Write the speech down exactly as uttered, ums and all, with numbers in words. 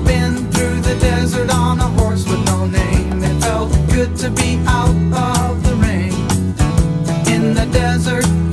been through the desert on a horse with no name. It felt good to be out of the rain. In the desert